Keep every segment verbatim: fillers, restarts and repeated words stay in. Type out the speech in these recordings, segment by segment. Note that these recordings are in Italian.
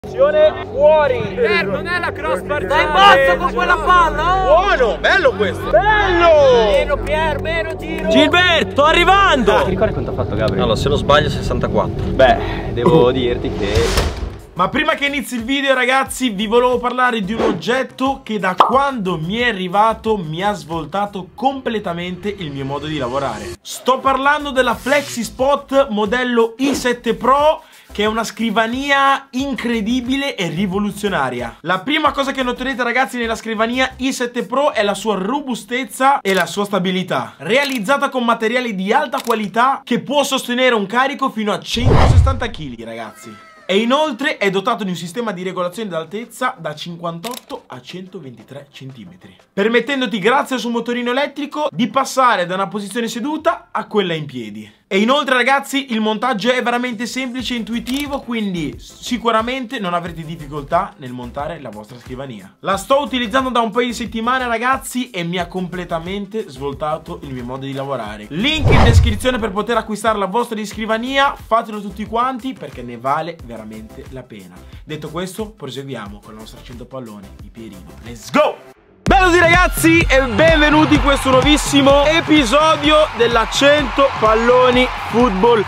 Fuori! Eh, non è la crossbar! Dai bozzo con quella palla! Oh. Buono! Bello questo! Bello! Meno Pier, meno giro! Gilberto, sto arrivando! Ti ricordi quanto ha fatto Gabriele? Allora, se non sbaglio sessantaquattro. Beh, devo dirti che... Ma prima che inizi il video, ragazzi, vi volevo parlare di un oggetto che da quando mi è arrivato mi ha svoltato completamente il mio modo di lavorare. Sto parlando della FlexiSpot modello i sette Pro, che è una scrivania incredibile e rivoluzionaria. La prima cosa che noterete, ragazzi, nella scrivania i sette Pro è la sua robustezza e la sua stabilità, realizzata con materiali di alta qualità che può sostenere un carico fino a centosessanta chili, ragazzi. E inoltre è dotato di un sistema di regolazione d'altezza da cinquantotto a centoventitré centimetri, permettendoti, grazie al suo motorino elettrico, di passare da una posizione seduta a quella in piedi. E inoltre, ragazzi, il montaggio è veramente semplice e intuitivo, quindi sicuramente non avrete difficoltà nel montare la vostra scrivania. La sto utilizzando da un paio di settimane, ragazzi, e mi ha completamente svoltato il mio modo di lavorare. Link in descrizione per poter acquistare la vostra di scrivania. Fatelo tutti quanti perché ne vale veramente la pena. Detto questo, proseguiamo con la nostra cento palloni di Pierino. Let's go! Bello ragazzi, e benvenuti in questo nuovissimo episodio della cento palloni football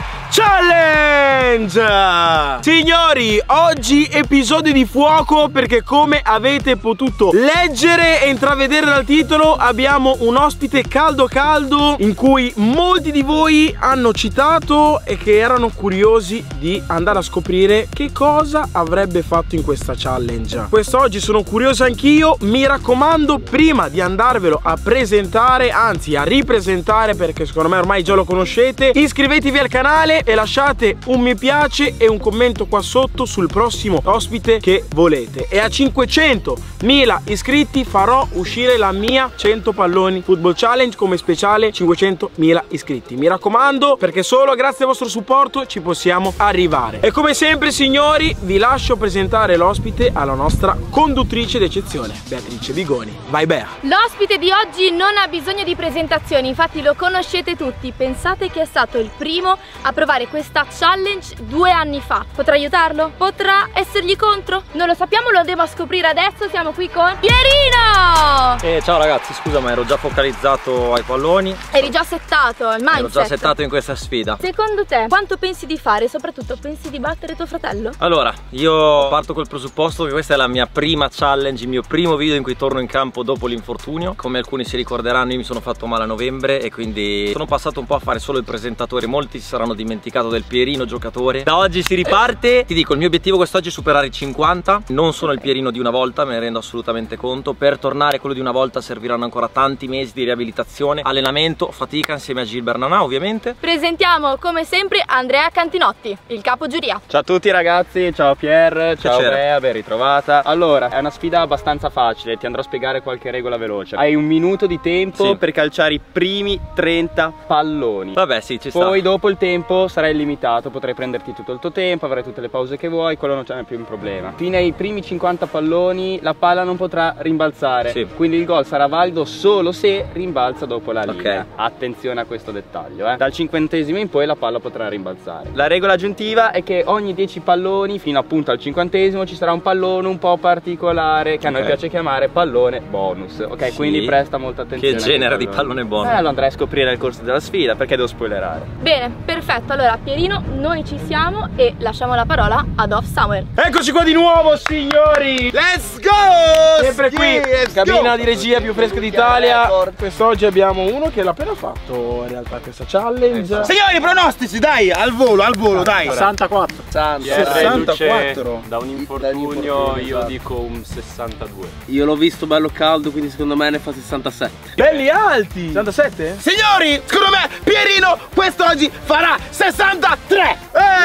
challenge. Signori, oggi episodio di fuoco perché, come avete potuto leggere e intravedere dal titolo, abbiamo un ospite caldo caldo in cui molti di voi hanno citato e che erano curiosi di andare a scoprire che cosa avrebbe fatto in questa challenge. Quest'oggi sono curioso anch'io. Mi raccomando, prima di andarvelo a presentare, anzi a ripresentare, perché secondo me ormai già lo conoscete, iscrivetevi al canale e lasciate un mi piace e un commento qua sotto sul prossimo ospite che volete. E a cinquecentomila iscritti farò uscire la mia cento palloni football challenge come speciale cinquecentomila iscritti. Mi raccomando, perché solo grazie al vostro supporto ci possiamo arrivare. E come sempre, signori, vi lascio presentare l'ospite alla nostra conduttrice d'eccezione, Beatrice Bigoni. Vai Bea! L'ospite di oggi non ha bisogno di presentazioni, infatti lo conoscete tutti. Pensate che è stato il primo a provare questa challenge due anni fa. Potrà aiutarlo? Potrà essergli contro? Non lo sappiamo, lo andiamo a scoprire adesso. Siamo qui con Pierino! Eh, ciao ragazzi, scusa, ma ero già focalizzato ai palloni. Eri già settato, il mindset. Ero già settato in questa sfida. Secondo te, quanto pensi di fare? E soprattutto, pensi di battere tuo fratello? Allora, io parto col presupposto che questa è la mia prima challenge, il mio primo video in cui torno in campo dopo l'infortunio. Come alcuni si ricorderanno, io mi sono fatto male a novembre e quindi sono passato un po' a fare solo il presentatore. Molti si saranno dimenticato del Pierino giocatore. Da oggi si riparte. Ti dico, il mio obiettivo quest'oggi è superare i cinquanta. Non sono il Pierino di una volta, me ne rendo assolutamente conto. Per tornare a quello di una volta serviranno ancora tanti mesi di riabilitazione, allenamento, fatica insieme a Gilbert Nanà, ovviamente. Presentiamo come sempre Andrea Cantinotti, il capo giuria. Ciao a tutti ragazzi, ciao Pier, ciao Piacere. Bea, ben ritrovata. Allora, è una sfida abbastanza facile, ti andrò a spiegare qualche regola veloce. Hai un minuto di tempo Sì. per calciare i primi trenta palloni. Vabbè, sì, ci sta. Poi dopo il tempo sarai limitato, potrai prenderti tutto il tuo tempo, avrai tutte le pause che vuoi, quello non c'è più un problema. Fino ai primi cinquanta palloni la palla non potrà rimbalzare, Sì. quindi il gol sarà valido solo se rimbalza dopo la linea. Ok. Attenzione a questo dettaglio, eh. Dal cinquantesimo in poi la palla potrà rimbalzare. La regola aggiuntiva è che ogni dieci palloni fino appunto al cinquantesimo ci sarà un pallone un po' particolare che a noi Ok. piace chiamare pallone bonus. Ok, Sì. quindi presta molta attenzione. Che a genere quei di pallone bonus? Eh, lo andrai a scoprire nel corso della sfida, perché devo spoilerare. Bene, perfetto. Allora, Pierino, noi ci siamo e lasciamo la parola ad Off Samuel. Eccoci qua di nuovo, signori! Let's go! Sempre qui, Let's cabina go! di regia più fresca d'Italia. Quest'oggi abbiamo uno che l'ha appena fatto in realtà questa challenge. Signori, pronostici, dai, al volo, al volo, dai! sessantaquattro. sessantaquattro. Da un infortunio io dico un sessantadue. Io l'ho visto bello caldo, quindi secondo me ne fa sessantasette. Belli alti! sessantasette? Signori, secondo me Pierino quest'oggi farà sessantatré!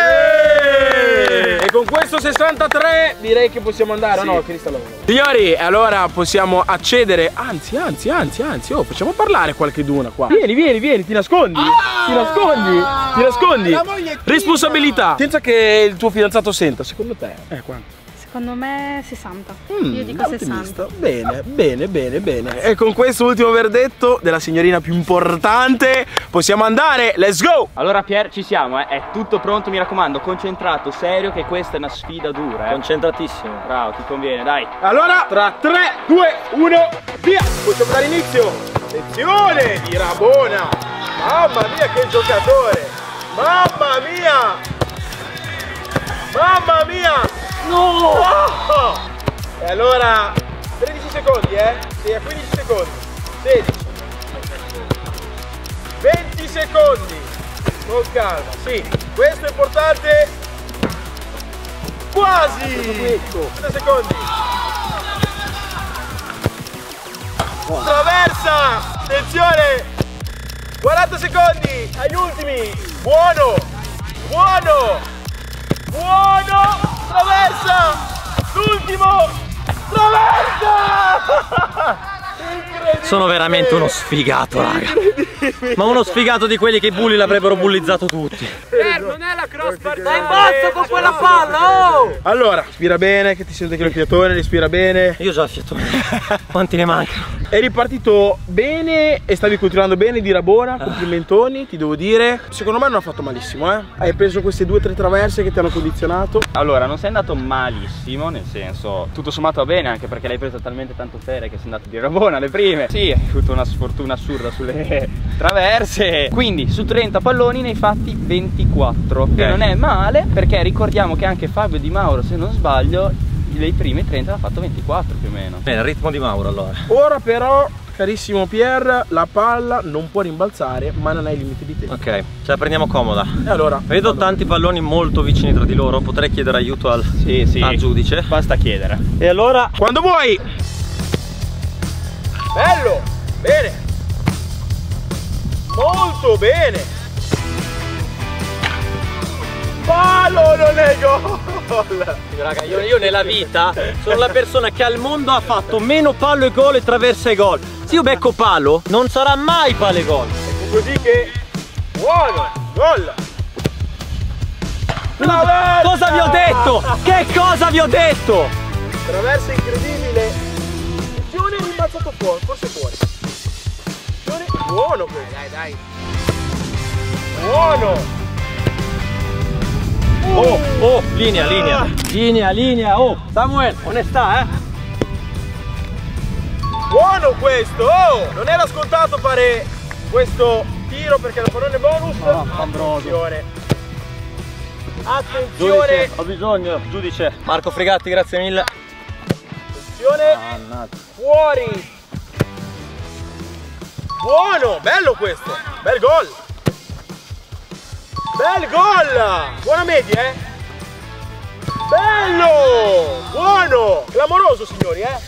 E con questo sessantatré direi che possiamo andare, Sì. o no, Cristiano? Signori, allora possiamo accedere, anzi, anzi, anzi, anzi, oh, facciamo parlare qualche d'una qua. Vieni, vieni, vieni, ti nascondi, ti nascondi, ti nascondi. la moglie qui. Responsabilità, senza che il tuo fidanzato senta, secondo te? Eh, quanto? Secondo me sessanta. Mm, Io dico ottimista. sessanta. Bene, bene, bene, bene. E con questo ultimo verdetto della signorina più importante possiamo andare. Let's go! Allora Pier, ci siamo, eh? È tutto pronto, mi raccomando, concentrato, serio, che questa è una sfida dura, eh? Concentratissimo. Bravo, ti conviene, dai. Allora, tra tre, due, uno, via! Possiamo dare inizio. Attenzione di Rabona. Mamma mia che giocatore. Mamma mia. Mamma mia. No! Oh! E allora, tredici secondi, eh? Sei a quindici secondi. sedici. venti secondi. Con calma, sì. Questo è importante. Quasi. trenta secondi. Traversa. Attenzione. quaranta secondi. Agli ultimi. Buono. Buono. Buono. Traversa. L'ultimo. Traversa. Sono veramente uno sfigato, raga. Ma uno sfigato di quelli che i bulli l'avrebbero bullizzato tutti. Eh, non è la crossbar. Dai, basta con quella palla, oh! Allora, respira bene, che ti sento che il fiatone, respira bene. Io già il fiatone. Quanti ne mancano? È ripartito bene e stavi continuando bene di Rabona, complimentoni, ti devo dire. Secondo me non ha fatto malissimo, eh. Hai preso queste due o tre traverse che ti hanno condizionato. Allora, non sei andato malissimo, nel senso, tutto sommato va bene, anche perché l'hai presa talmente tanto ferie che sei andato di Rabona le prime. Sì, hai avuto una sfortuna assurda sulle traverse. Quindi su trenta palloni ne hai fatti ventiquattro, okay. Che non è male, perché ricordiamo che anche Fabio Di Mauro, se non sbaglio, dei primi trenta l'ha fatto ventiquattro più o meno. Bene, il ritmo di Mauro allora. Ora però, carissimo Pier, la palla non può rimbalzare, ma non hai limiti di tempo. Ok, ce la prendiamo comoda. E allora? Vedo tanti palloni molto vicini tra di loro, potrei chiedere aiuto al, sì, sì. al giudice. Basta chiedere. E allora? Quando vuoi! Bello! Bene! Molto bene! Palo, non è gol! Raga, io, io nella vita sono la persona che al mondo ha fatto meno pallo e gol e traversa e gol. Se io becco palo, non sarà mai palo e gol. Ecco così che... Buono! Gol! Ma cosa vi ho detto? Che cosa vi ho detto? Traversa incredibile! Attenzione, rimbalzato fuori, forse fuori. Attenzione, buono questo! Dai, dai! Buono! Oh, oh, linea, linea, linea, linea, oh, Samuel, onestà, eh. Buono questo, oh, non era scontato fare questo tiro perché la pallone bonus. No, attenzione, attenzione. Giudice, ho bisogno, giudice. Marco Fregatti, grazie mille. Attenzione, fuori. Buono, bello questo, bel gol. Bel gol! Buona media, eh! Bello! Buono! Clamoroso, signori, eh!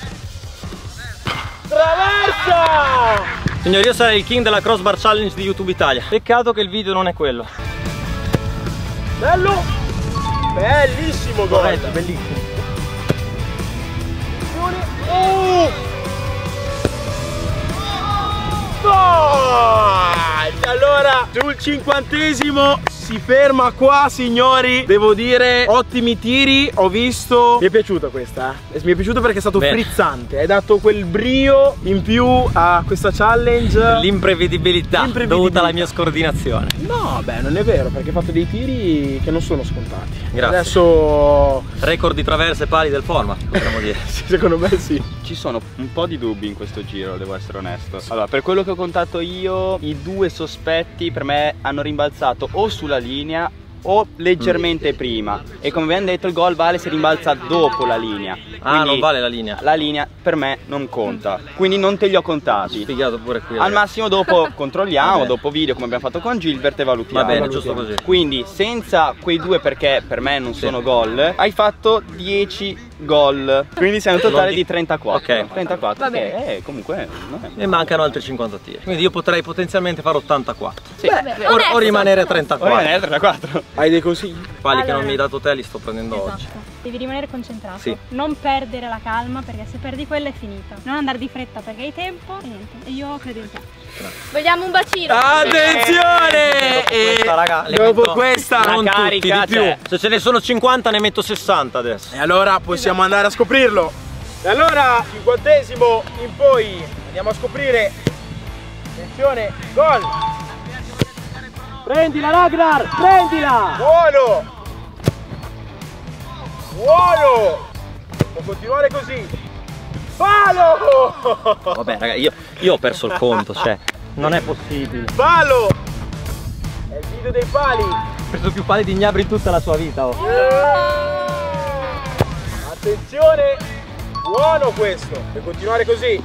Traversa! Signori, io sarei il king della crossbar challenge di YouTube Italia. Peccato che il video non è quello. Bello! Bellissimo gol! Corretto, bellissimo. Oh! Dai! Allora, sul cinquantesimo si ferma qua, signori. Devo dire, ottimi tiri. Ho visto, mi è piaciuta questa, eh? Mi è piaciuta perché è stato Bene. frizzante. Hai dato quel brio in più a questa challenge. L'imprevedibilità dovuta alla mia scordinazione. No, beh, non è vero, perché hai fatto dei tiri che non sono scontati. Grazie. Adesso record di traverse pali del format, potremmo dire. Sì, secondo me sì. Ci sono un po' di dubbi in questo giro, devo essere onesto. Allora, per quello che ho contato io, i due sospetti per me hanno rimbalzato o sulla linea o leggermente prima, e come abbiamo detto il gol vale se rimbalza dopo la linea. Ah, quindi non vale la linea. La linea per me non conta, quindi non te li ho contati. Spiegato pure qui, al ragazzi. massimo dopo controlliamo, dopo video come abbiamo fatto con Gilbert e valutiamo. Va bene, valutiamo. giusto così. Quindi senza quei due, perché per me non sì. sono gol, hai fatto dieci gol, quindi sei un totale di... di trentaquattro. Ok. trentaquattro, che eh, comunque non è... E mancano altri cinquanta tiri, quindi io potrei potenzialmente fare ottantaquattro. Sì. Beh, o, o rimanere a trentaquattro. trentaquattro. hai dei consigli? Pali che Allora. non mi hai dato te li sto prendendo Esatto. oggi. Devi rimanere concentrato, sì. Non perdere la calma, perché se perdi quella è finita. Non andare di fretta perché hai tempo e niente. E io credo in te. Vogliamo un bacino? Attenzione! E dopo questa, raga, le dopo metto questa non la tutti, carica, di più. cioè. Se ce ne sono cinquanta ne metto sessanta adesso. E allora possiamo andare a scoprirlo. E allora, cinquantesimo in poi, andiamo a scoprire. Attenzione, gol! Prendila Ragnar, prendila! Buono! Buono! Può continuare così. Palo! Vabbè raga, io, io ho perso il conto, cioè, non è possibile. Palo! È il video dei pali. Ha preso più pali di Gnabry in tutta la sua vita. Oh. Attenzione! Buono questo! Per continuare così.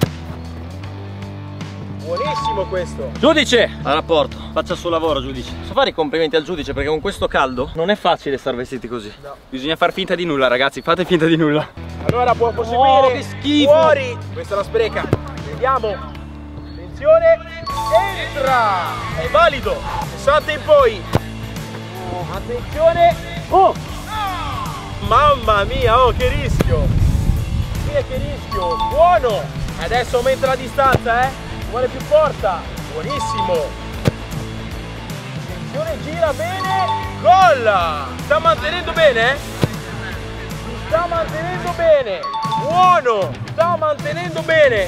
Buonissimo questo. Giudice! A rapporto, faccia il suo lavoro, giudice. Posso fare i complimenti al giudice perché con questo caldo non è facile star vestiti così. No. Bisogna far finta di nulla, ragazzi, fate finta di nulla. Allora può proseguire. Oh, che schifo! Fuori! Questa la spreca. Vediamo. Attenzione. Entra! È valido. sessanta in poi. Attenzione. Oh! Mamma mia, oh che rischio. Mia che rischio. Buono. Adesso aumenta la distanza, eh. Vuole più forza. Buonissimo. Attenzione, gira bene. Gol! Sta mantenendo bene, eh? Sta mantenendo bene. Buono! Sta mantenendo bene.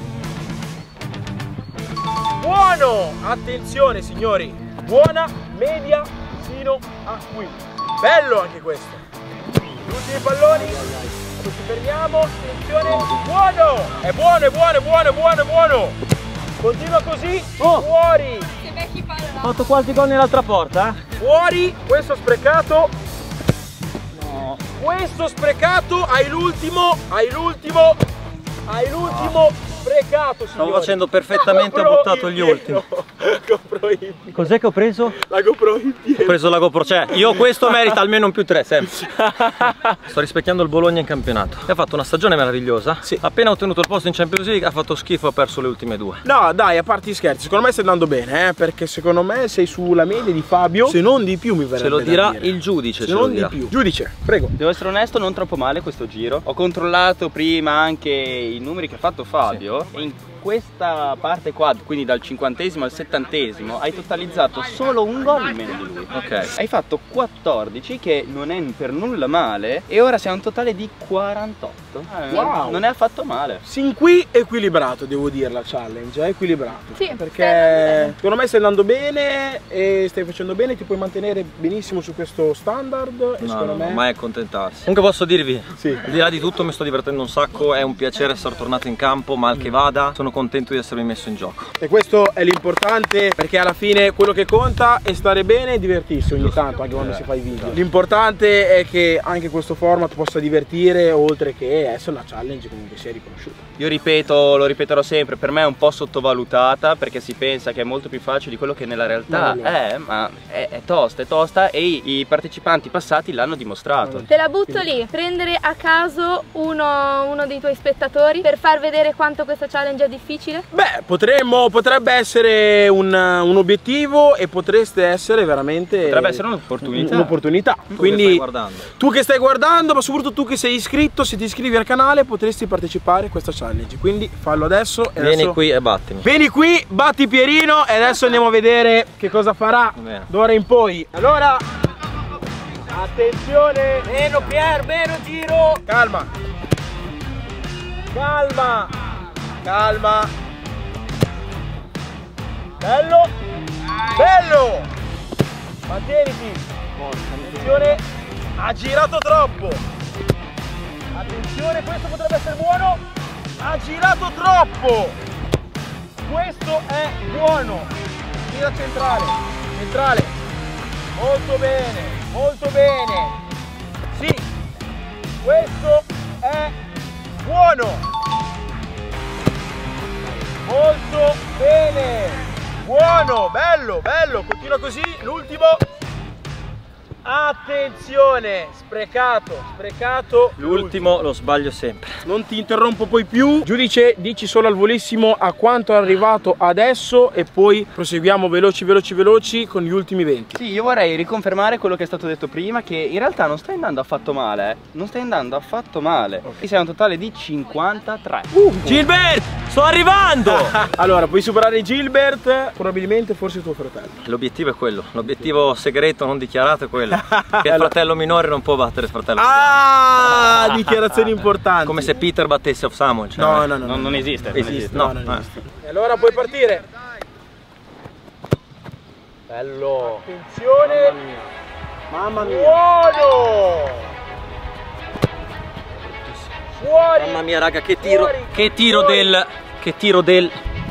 Buono! Attenzione signori. Buona media fino a qui. Bello anche questo. Gli ultimi palloni. Ci fermiamo. Attenzione. Buono! È buono, è buono, è buono, è buono, è buono. Continua così. Oh. Fuori. Ho fatto quasi gol nell'altra porta, eh? Fuori. Questo sprecato. Questo sprecato, hai l'ultimo, hai l'ultimo, hai l'ultimo sprecato, signori. Stavo facendo perfettamente, ho buttato gli ultimi. GoPro in pieno. Cos'è che ho preso? La GoPro in pieno. Ho preso la GoPro, cioè io questo merita almeno un più tre, sempre. Sto rispecchiando il Bologna in campionato. Ha fatto una stagione meravigliosa. Sì. Appena ottenuto il posto in Champions League ha fatto schifo e ha perso le ultime due. No, dai, a parte gli scherzi, secondo me stai andando bene, eh, perché secondo me sei sulla media di Fabio, se non di più mi verrebbe Ce lo da dirà dire. il giudice, Se ce lo non dirà. di più. Giudice, prego. Devo essere onesto, non troppo male questo giro. Ho controllato prima anche i numeri che ha fatto Fabio, sì. E in questa parte qua, quindi dal cinquantesimo al settantesimo, hai totalizzato solo un gol in meno di lui. Ok. Hai fatto quattordici, che non è per nulla male, e ora sei a un totale di quarantotto. Eh, Wow. Non è affatto male. Sin qui equilibrato, devo dire, la challenge, è equilibrato. Sì, perché secondo me stai andando bene e stai facendo bene, ti puoi mantenere benissimo su questo standard. E No, secondo no, me no, mai accontentarsi. Comunque posso dirvi, Sì. al di là di tutto mi sto divertendo un sacco, è un piacere essere tornato in campo, mal che vada, sono contento di essermi messo in gioco. E questo è l'importante, perché alla fine quello che conta è stare bene e divertirsi ogni tanto, anche quando si fa i video. L'importante è che anche questo format possa divertire, oltre che essere una challenge comunque sia riconosciuta. Io ripeto, lo ripeterò sempre, per me è un po' sottovalutata, perché si pensa che è molto più facile di quello che nella realtà No, no. è, ma è, è tosta, è tosta, e i, i partecipanti passati l'hanno dimostrato. Te la butto lì, prendere a caso uno, uno dei tuoi spettatori per far vedere quanto questa challenge è difficile? Beh, potremmo, potrebbe essere un, un obiettivo e potreste essere veramente Potrebbe essere un'opportunità. un'opportunità. Tu che Quindi stai guardando. tu che stai guardando, ma soprattutto tu che sei iscritto, se ti iscrivi al canale potresti partecipare a questa challenge. Quindi fallo adesso. E Vieni adesso... qui e battimi. Vieni qui, batti Pierino, e adesso andiamo a vedere che cosa farà Bene. d'ora in poi. Allora, attenzione. Meno Pier, meno giro. Calma. Calma. Calma. Bello. Bello. Mantieniti. Attenzione. Ha girato troppo. Attenzione, questo potrebbe essere buono. Ha girato troppo. Questo è buono. Gira centrale. Centrale. Molto bene. Molto bene. Sì. Questo è buono. Molto bene. Buono. Bello, bello. Continua così. L'ultimo. Attenzione, sprecato, sprecato. L'ultimo lo sbaglio sempre. Non ti interrompo poi più. Giudice, dici solo al volissimo a quanto è arrivato adesso e poi proseguiamo veloci, veloci, veloci con gli ultimi venti. Sì, io vorrei riconfermare quello che è stato detto prima, che in realtà non stai andando affatto male, eh. Non stai andando affatto male. Okay. Sei un totale di cinquantatré. Uh, Gilbert, sto arrivando! Allora, puoi superare Gilbert, probabilmente forse tuo fratello. L'obiettivo è quello, l'obiettivo segreto non dichiarato è quello. Che il fratello minore non può battere il fratello ah, minore. dichiarazioni importanti. Come se Peter battesse Off Samuel, cioè, no, no, no, non, no, non esiste, non esiste, esiste. no, no, non ah. esiste. E allora puoi partire. Bello. Attenzione. Mamma mia. Buono. Fuori. Mamma mia raga, che tiro, fuori, che tiro fuori. del, che tiro del.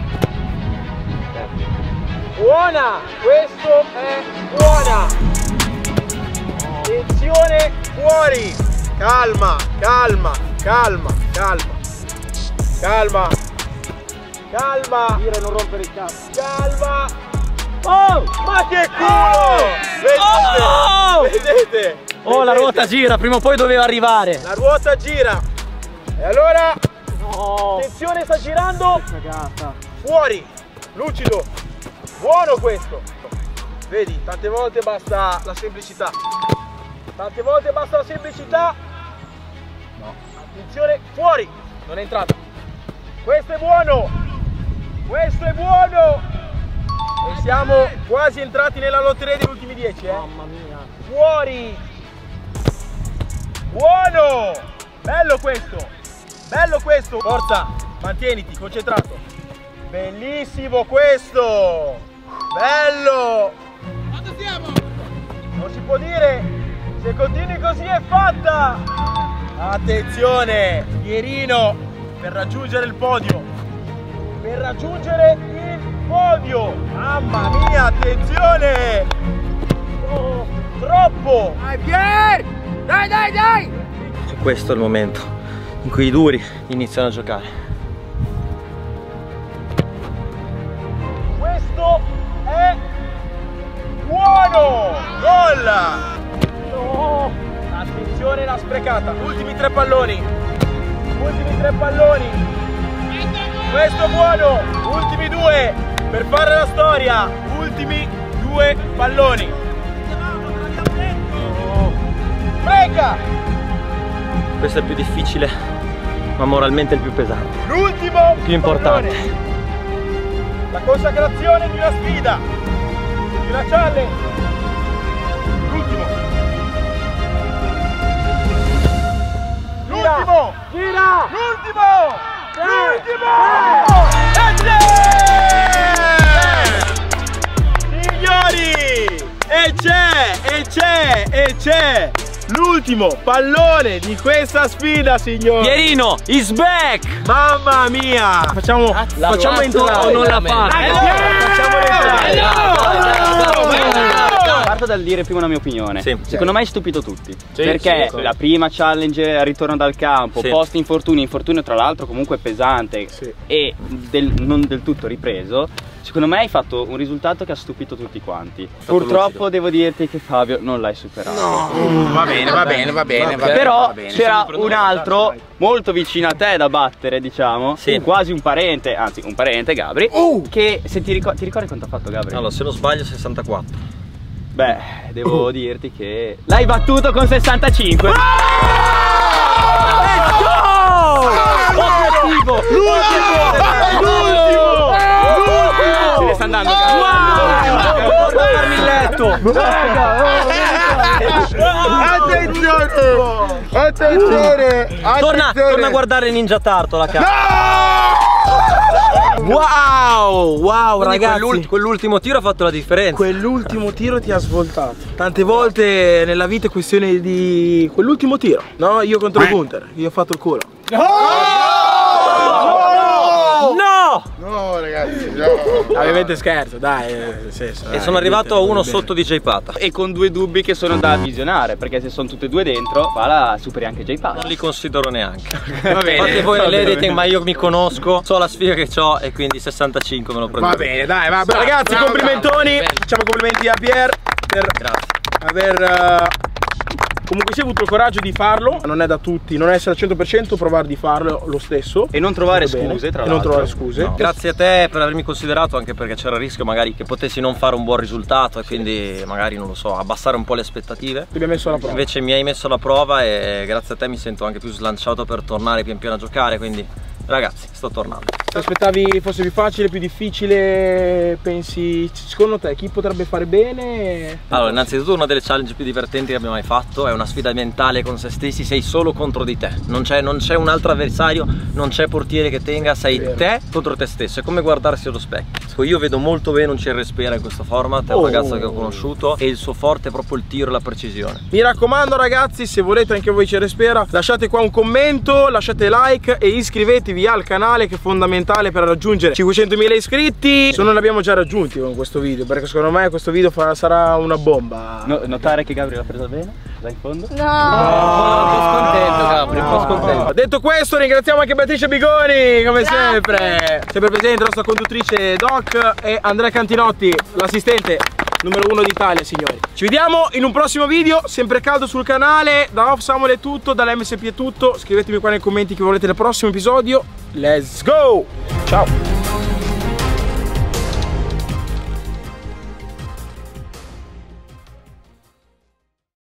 Buona, questo è buona. Attenzione, fuori. Calma, calma, calma, calma. Calma. Calma. Dire non rompere il cazzo. Calma. Oh, ma che culo! Vedete? Oh! Vedete? Oh, la Vedete? ruota gira, prima o poi doveva arrivare. La ruota gira. E allora no. Attenzione, sta girando. Fuori. Lucido. Buono questo. Vedi, tante volte basta la semplicità. Tante volte basta la semplicità. No. Attenzione, fuori. Non è entrata. Questo è buono. Questo è buono. E siamo quasi entrati nella lotteria degli ultimi dieci, eh. Mamma mia. Fuori. Buono. Bello questo. Bello questo. Forza. Mantieniti, concentrato. Bellissimo questo. Bello. Quanto siamo? Non si può dire. Se continui così è fatta. Attenzione. Pierino per raggiungere il podio. Per raggiungere il podio. Mamma mia, attenzione. Oh, troppo. Dai Pier. Dai, dai, dai. E questo è il momento in cui i duri iniziano a giocare. Questo è buono. Gol. No. Attenzione, l'ha sprecata. Ultimi tre palloni. Ultimi tre palloni. Questo è buono. Ultimi due per fare la storia. Ultimi due palloni. Spreca. Questo è il più difficile, ma moralmente il più pesante. L'ultimo più importante. pallone. La consacrazione di una sfida. Di una challenge. L'ultimo. L'ultimo. Gira. L'ultimo. L'ultimo. E c'è. Signori. E c'è. E c'è. E c'è. L'ultimo pallone di questa sfida, signori. Pierino is back. Mamma mia. Facciamo, La facciamo fatto entrare. o non la fatto? Eh, facciamo entrare. Parto dal dire prima una mia opinione. Sì. Secondo me hai stupito tutti. Sì, perché sì, la prima challenge al ritorno dal campo, sì. post infortunio, infortunio tra l'altro comunque pesante, Sì. e del, non del tutto ripreso. Secondo me hai fatto un risultato che ha stupito tutti quanti. Purtroppo lucido. devo dirti che Fabio non l'hai superato. No. Va bene, va bene, va bene. Va bene. Però va bene. c'era un altro molto vicino a te da battere, diciamo, Sì. quasi un parente, anzi un parente, Gabri, Uh. che se ti, ricor ti ricordi quanto ha fatto Gabri? Allora, se non sbaglio sessantaquattro. Beh, devo dirti che l'hai battuto con sessantacinque. L'ultimo! L'ultimo! Se ne sta andando. Torna a farmi il letto. Attenzione! Attenzione! Torna, torna a guardare Ninja Turtle, cazzo. Wow! Wow, ragazzi! Quell'ultimo tiro ha fatto la differenza. Quell'ultimo tiro ti ha svoltato. Tante volte nella vita è questione di quell'ultimo tiro. No, io contro Gunther, io ho fatto il culo. No! No, ragazzi, no. Ovviamente scherzo, dai. Nel senso, E dai, sono arrivato a uno bene. sotto di J Pata. E con due dubbi che sono da visionare, perché se sono tutte e due dentro, va la superi anche J Pata. Non li considero neanche. Va bene. Fate voi va bene. nell'editing, ma io mi conosco, so la sfiga che ho e quindi sessantacinque me lo prendo. Va bene, dai, va. Bravo, Ragazzi, bravo, complimentoni. bravo. Facciamo complimenti a Pier per Grazie. aver uh, comunque si è avuto il coraggio di farlo. Non è da tutti, non è essere al cento per cento, provare di farlo lo stesso. E non trovare Bene. scuse, tra e l'altro. non trovare scuse. No. Grazie a te per avermi considerato, anche perché c'era il rischio magari che potessi non fare un buon risultato e quindi magari, non lo so, abbassare un po' le aspettative. Ti abbiamo messo alla prova. Invece mi hai messo alla prova e grazie a te mi sento anche più slanciato per tornare pian piano a giocare, quindi ragazzi, sto tornando. Ti aspettavi fosse più facile, più difficile? Pensi, secondo te chi potrebbe fare bene? Allora, innanzitutto una delle challenge più divertenti che abbiamo mai fatto, è una sfida mentale con se stessi, sei solo contro di te, non c'è un altro avversario, non c'è portiere che tenga, sei te contro te stesso, è come guardarsi allo specchio. Io vedo molto bene un C R Spera in questo format, è un oh. ragazzo che ho conosciuto e il suo forte è proprio il tiro e la precisione. Mi raccomando ragazzi, se volete anche voi C R Spera, lasciate qua un commento, lasciate like e iscrivetevi al canale, che è fondamentale per raggiungere cinquecentomila iscritti. Se non li abbiamo già raggiunti con questo video, perché secondo me questo video farà, sarà una bomba. No, notare che Gabri l'ha presa bene, là in fondo. No! Un po' scontento, Gabri, un po' scontento. Detto questo, ringraziamo anche Beatrice Bigoni, come Grazie. sempre. Sempre presente la nostra conduttrice Doc e Andrea Cantinotti, l'assistente numero uno d'Italia, signori. Ci vediamo in un prossimo video, sempre caldo sul canale. Da Off Samuel è tutto, dall'M S P è tutto. Scrivetemi qua nei commenti che volete nel prossimo episodio. Let's go! Ciao!